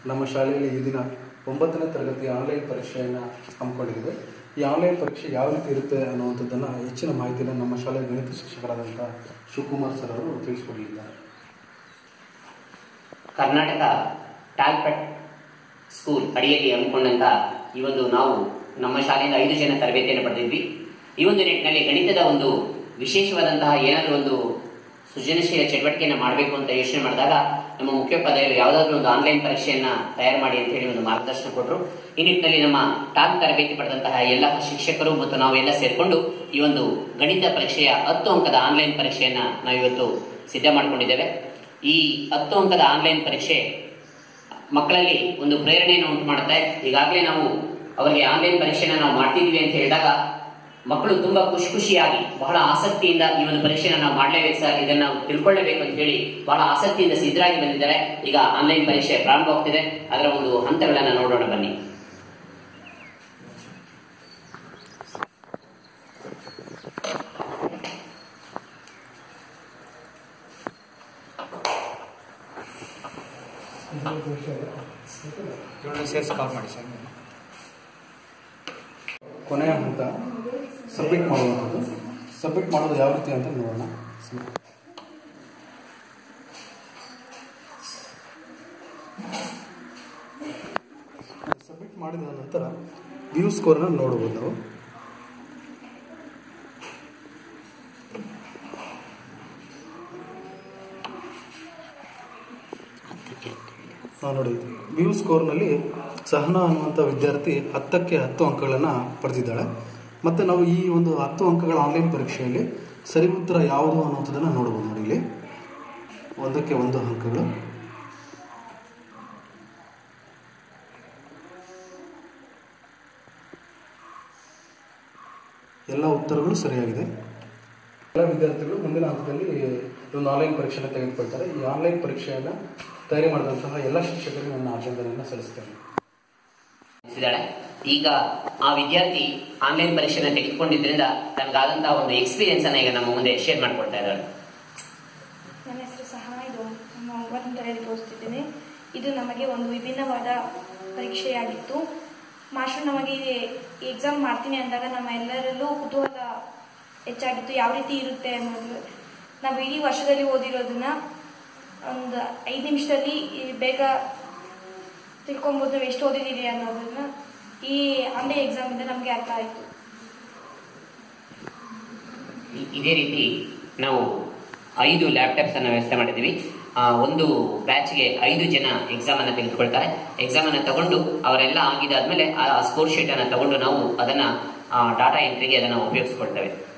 ನಮ್ಮ ಶಾಲೆಯಲ್ಲಿ ಈ ದಿನ 9ನೇ ತರಗತಿಯ ಆನ್ಲೈನ್ ಪರೀಕ್ಷೆಯನ್ನು ಹಮ್ಮಿಕೊಂಡಿದ್ದೇವೆ. ಈ ಆನ್ಲೈನ್ ಪರೀಕ್ಷೆ ಯಾವ ರೀತಿ ಇರುತ್ತೆ ಅನ್ನುವಂಥದ್ದನ್ನು ಹೆಚ್ಚಿನ ಮಾಹಿತಿಯನ್ನು ನಮ್ಮ ಶಾಲೆಯ ಗಣಿತ ಶಿಕ್ಷಕರಾದಂಥ ಶಿವಕುಮಾರ್ ಸರ್ ಅವರು ತಿಳಿಸಿಕೊಡಲಿದ್ದಾರೆ. ಕರ್ನಾಟಕ ಟಾಲ್ಪೆಟ್ ಸ್ಕೂಲ್ ಅಡಿಯಲ್ಲಿ ಹಮ್ಮಿಕೊಂಡಂತ ಈ ಒಂದು ನಾವು ನಮ್ಮ ಶಾಲೆಯಿಂದ 5 ಜನ ತರಬೇತಿಯನ್ನು ಪಡೆದಿದ್ವಿ. ಈ ಒಂದು ನಿಟ್ಟಿನಲ್ಲಿ ಗಣಿತದ ಒಂದು ವಿಶೇಷವಾದಂತಹ ಏನಾದರೂ ಒಂದು ಸೃಜನಶೀಲ ಚಟುವಟಿಕೆಯನ್ನು ಮಾಡಬೇಕು ಅಂತ ಯೋಚನೆ ಮಾಡಿದಾಗ ನಮ್ಮ ಮುಖ್ಯೋಪಾಧ್ಯಾಯರು ಯಾವುದಾದ್ರೂ ಒಂದು ಆನ್ಲೈನ್ ಪರೀಕ್ಷೆಯನ್ನ ತಯಾರು ಮಾಡಿ ಅಂತ ಹೇಳಿ ಒಂದು ಮಾರ್ಗದರ್ಶನ ಕೊಟ್ಟರು. ಈ ನಿಟ್ಟಿನಲ್ಲಿ ನಮ್ಮ ಟಾಲ್ ತರಬೇತಿ ಪಡೆದಂತಹ ಎಲ್ಲ ಶಿಕ್ಷಕರು ಮತ್ತು ನಾವೆಲ್ಲ ಸೇರ್ಕೊಂಡು ಈ ಒಂದು ಗಣಿತ ಪರೀಕ್ಷೆಯ 10 ಅಂಕದ ಆನ್ಲೈನ್ ಪರೀಕ್ಷೆಯನ್ನ ನಾವಿವತ್ತು ಸಿದ್ಧ ಮಾಡಿಕೊಂಡಿದ್ದೇವೆ. ಈ 10 ಅಂಕದ ಆನ್ಲೈನ್ ಪರೀಕ್ಷೆ ಮಕ್ಕಳಲ್ಲಿ ಒಂದು ಪ್ರೇರಣೆಯನ್ನು ಉಂಟು ಮಾಡುತ್ತೆ. ಈಗಾಗಲೇ ನಾವು ಅವರಿಗೆ ಆನ್ಲೈನ್ ಪರೀಕ್ಷೆನ ನಾವು ಮಾಡ್ತಿದ್ವಿ ಅಂತ ಹೇಳಿದಾಗ ಮಕ್ಕಳು ತುಂಬಾ ಖುಷಿಯಾಗಿ ಬಹಳ ಆಸಕ್ತಿಯಿಂದ ಈ ಒಂದು ಪರೀಕ್ಷೆನ ನಾವು ಮಾಡಲೇಬೇಕು ಸರ್, ಇದನ್ನ ನಾವು ತಿಳ್ಕೊಳ್ಳೇಬೇಕು ಅಂತ ಹೇಳಿ ಬಹಳ ಆಸಕ್ತಿಯಿಂದ ಸಿದ್ಧರಾಗಿ ಬಂದಿದ್ದಾರೆ. ಈಗ ಆನ್ಲೈನ್ ಪರೀಕ್ಷೆ ಪ್ರಾರಂಭವಾಗ್ತಿದೆ, ಅದರ ಒಂದು ಹಂತಗಳನ್ನ ನೋಡೋಣ ಬನ್ನಿ. ಕೊನೆಯ ಹಂತ ಸಬ್ಮಿಟ್ ಮಾಡುವಂಥದ್ದು. ಸಬ್ಮಿಟ್ ಮಾಡೋದು ಯಾವ ರೀತಿ ಅಂತ ನೋಡೋಣ. ಸಬ್ಮಿಟ್ ಮಾಡಿದ ನಂತರ ವ್ಯೂ ಸ್ಕೋರ್ನ ನೋಡಬಹುದು ನಾವು. ನೋಡಿ, ವ್ಯೂ ಸ್ಕೋರ್ನಲ್ಲಿ ಸಹನಾ ಅನ್ನುವಂಥ ವಿದ್ಯಾರ್ಥಿ 10ಕ್ಕೆ 10 ಅಂಕಗಳನ್ನು ಪಡೆದಿದ್ದಾಳೆ. ಮತ್ತು ನಾವು ಈ ಒಂದು 10 ಅಂಕಗಳ ಆನ್ಲೈನ್ ಪರೀಕ್ಷೆಯಲ್ಲಿ ಸರಿ ಉತ್ತರ ಯಾವುದು ಅನ್ನುವಂಥದ್ದನ್ನು ನೋಡ್ಬೋದು. ನೋಡಿ, ಇಲ್ಲಿ 1ಕ್ಕೆ 1 ಅಂಕಗಳು. ಎಲ್ಲ ಉತ್ತರಗಳು ಸರಿಯಾಗಿದೆ. ಎಲ್ಲ ವಿದ್ಯಾರ್ಥಿಗಳು ಮುಂದಿನ ಹಂತದಲ್ಲಿ ಒಂದು ಆನ್ಲೈನ್ ಪರೀಕ್ಷೆಯನ್ನು ತೆಗೆದುಕೊಳ್ತಾರೆ. ಈ ಆನ್ಲೈನ್ ಪರೀಕ್ಷೆಯನ್ನು ತಯಾರಿ ಮಾಡಿದಂತಹ ಎಲ್ಲ ಶಿಕ್ಷಕರಿಗೆ ನನ್ನ ಅಭಿನಂದನೆಯನ್ನು ಸಲ್ಲಿಸ್ತೇನೆ. ಈಗ ಆ ವಿದ್ಯಾರ್ಥಿ ಆನ್ಲೈನ್ ಪರೀಕ್ಷೆನ ತೆಗೆದುಕೊಂಡಿದ್ರಿಂದ ತನಗಾದಂತಹ ಒಂದು ಎಕ್ಸ್ಪೀರಿಯನ್ಸ್ ಅನ್ನ ಈಗ ನಮ್ಮ ಮುಂದೆ ಶೇರ್ ಮಾಡ್ಕೊಳ್ತಾ ಇದ್ದಾರೆ. ನನ್ನ ಹೆಸರು ಸಹನಾ, ಇದು ನಮ್ಮ 9ನೇ ತರಗತಿ ಓದುತ್ತಿದ್ದೇನೆ. ಇದು ನಮಗೆ ಒಂದು ವಿಭಿನ್ನವಾದ ಪರೀಕ್ಷೆಯಾಗಿತ್ತು. ಮಾಸ್ಟರ್ ನಮಗೆ ಈ ಎಕ್ಸಾಮ್ ಮಾಡ್ತೀನಿ ಅಂದಾಗ ನಮ್ಮ ಎಲ್ಲರಲ್ಲೂ ಕುತೂಹಲ ಹೆಚ್ಚಾಗಿತ್ತು, ಯಾವ ರೀತಿ ಇರುತ್ತೆ ಅನ್ನೋದು. ನಾವು ಇಡೀ ವರ್ಷದಲ್ಲಿ ಓದಿರೋದನ್ನ ಒಂದು 5 ನಿಮಿಷದಲ್ಲಿ ಬೇಗ ತಿಳ್ಕೊಬೋದು, ನಾವು ಎಷ್ಟು ಓದಿದ್ದೀವಿ ಅನ್ನೋದನ್ನ ಈ ಆನ್ಲೈನ್ ಎಕ್ಸಾಮ್ ಇಂದ ನಮಗೆ ಅರ್ಥ ಆಯಿತು. ಇದೇ ರೀತಿ ನಾವು 5 ಲ್ಯಾಪ್ಟಾಪ್ಸ್ ಅನ್ನ ವ್ಯವಸ್ಥೆ ಮಾಡಿದ್ದೀವಿ. ಒಂದು ಬ್ಯಾಚ್ಗೆ 5 ಜನ ಎಕ್ಸಾಮ್ ಅನ್ನ ತೆಗೆದುಕೊಳ್ತಾರೆ. ಎಕ್ಸಾಮ್ ಅನ್ನ ತಗೊಂಡು ಅವರೆಲ್ಲ ಆಗಿದಾದ್ಮೇಲೆ ಆ ಸ್ಕೋರ್ ಶೀಟ್ ಅನ್ನ ತಗೊಂಡು ನಾವು ಅದನ್ನ ಡಾಟಾ ಎಂಟ್ರಿಗೆ ಅದನ್ನ ಉಪಯೋಗಿಸ್ಕೊಳ್ತೇವೆ.